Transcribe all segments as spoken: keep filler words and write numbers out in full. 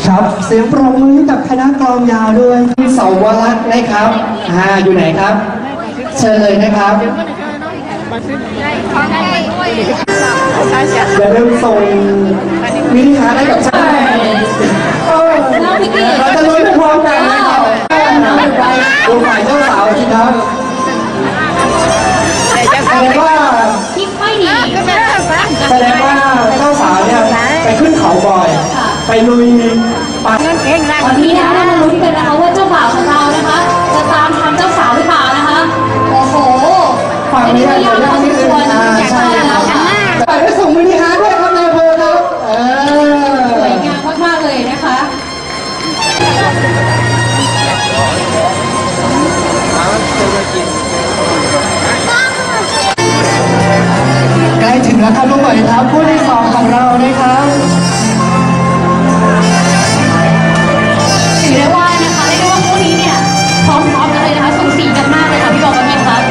ครับเสียงปรบมือให้กับคณะกลองยาวด้วยที่เสาวรักษ์นะครับอ่าอยู่ไหนครับเชิญเลยนะครับอย่าลืมส่งมินิฮาร์ทให้กับช่างเราจะลุ้นพร้อมกันนะครับดูฝ่ายเจ้าสาวสิครับแสดงว่าแสดงว่าเจ้าสาวเนี่ยไปขึ้นเขาบ่อยไปลุยป่าวันนี้นะคะเรามาลุ้นกันนะคะว่าเจ้าบ่าวของเรานะคะจะตามทันเจ้าสาวหรือเปล่านะคะโอ้โหฝั่งนี้เดี๋ยวยังไม่ถึงอ่าใช่ครับไปให้ส่งมินิฮาร์ทด้วยครับนายอำเภอครับเออสวยงามมากๆเลยนะคะใกล้ถึงแล้วครับลูกหอยครับผู้ที่สองของเรานะครับถือได้ว่านะคะเรียกได้ว่าคู่นี้เนี่ยพร้อมๆกันเลยนะคะสูสีกันมากเลยค่ะพี่บอลกับพี่ครับ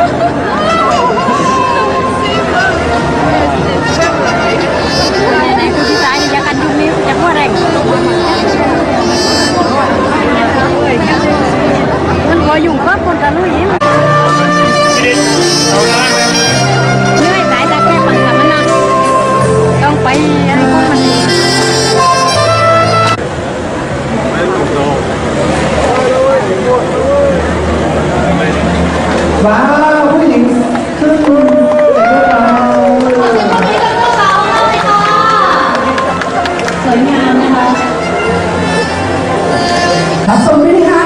ในคู่ที่สามจะกันยุ่งนี้จะพูดอะไรมันพอยุ่งก็คนตะลุยยิ้มเหนื่อยสายตาแค่ปังกับมันนะต้องไปอะไรพวกมันว้าวผู้หญิงครึ่งแต่ก็เราขอเสียงปรบมือให้กับเจ้าสาวของเราเลยค่ะสวยงามนะคะครับส่งมินิฮา